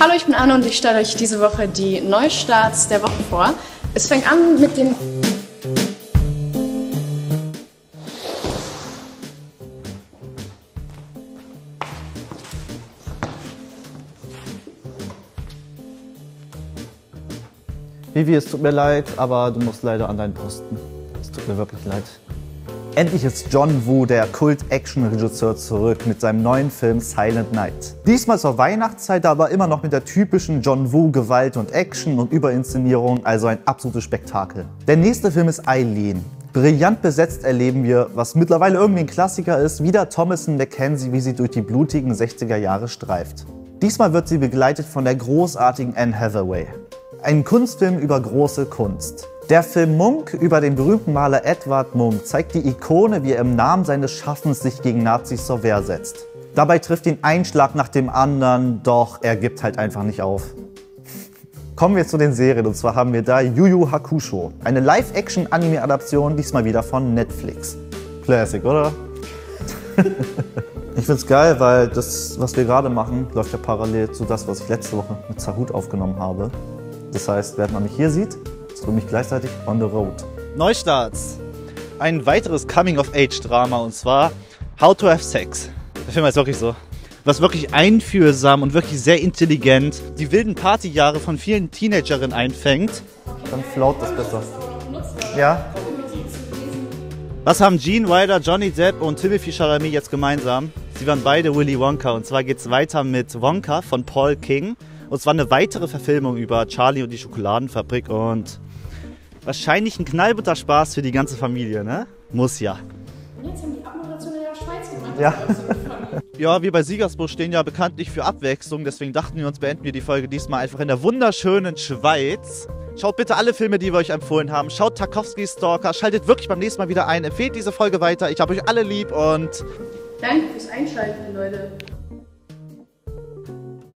Hallo, ich bin Anne und ich stelle euch diese Woche die Neustarts der Woche vor. Es fängt an mit den... Vivi, es tut mir leid, aber du musst leider an deinen Posten. Es tut mir wirklich leid. Endlich ist John Woo, der Kult-Action-Regisseur, zurück mit seinem neuen Film Silent Night. Diesmal zur Weihnachtszeit, aber immer noch mit der typischen John Woo Gewalt und Action und Überinszenierung, also ein absolutes Spektakel. Der nächste Film ist Eileen. Brillant besetzt erleben wir, was mittlerweile irgendwie ein Klassiker ist, wieder Thomasin McKenzie, wie sie durch die blutigen 60er Jahre streift. Diesmal wird sie begleitet von der großartigen Anne Hathaway. Ein Kunstfilm über große Kunst. Der Film Munch über den berühmten Maler Edvard Munch zeigt die Ikone, wie er im Namen seines Schaffens sich gegen Nazis zur Wehr setzt. Dabei trifft ihn ein Schlag nach dem anderen, doch er gibt halt einfach nicht auf. Kommen wir zu den Serien, und zwar haben wir da Yu Yu Hakusho. Eine Live-Action-Anime-Adaption, diesmal wieder von Netflix. Classic, oder? Ich find's geil, weil das, was wir gerade machen, läuft ja parallel zu das, was ich letzte Woche mit Zahut aufgenommen habe. Das heißt, während man mich hier sieht, ist für mich gleichzeitig on the road. Neustarts. Ein weiteres Coming-of-Age-Drama, und zwar How to Have Sex. Der Film heißt wirklich so. Was wirklich einfühlsam und wirklich sehr intelligent die wilden Partyjahre von vielen Teenagerinnen einfängt. Dann float das besser. Ja? Was haben Gene Wilder, Johnny Depp und Timothée Chalamet jetzt gemeinsam? Sie waren beide Willy Wonka, und zwar geht es weiter mit Wonka von Paul King. Und zwar eine weitere Verfilmung über Charlie und die Schokoladenfabrik und wahrscheinlich ein knallbutter Spaß für die ganze Familie, ne? Muss ja. Und jetzt haben die Abmoderation in der Schweiz gemacht. Ja. Ja, wir bei Siegersburg stehen ja bekanntlich für Abwechslung, deswegen dachten wir uns, beenden wir die Folge diesmal einfach in der wunderschönen Schweiz. Schaut bitte alle Filme, die wir euch empfohlen haben. Schaut Tarkovsky Stalker, schaltet wirklich beim nächsten Mal wieder ein, empfehlt diese Folge weiter. Ich habe euch alle lieb und... Danke fürs Einschalten, Leute.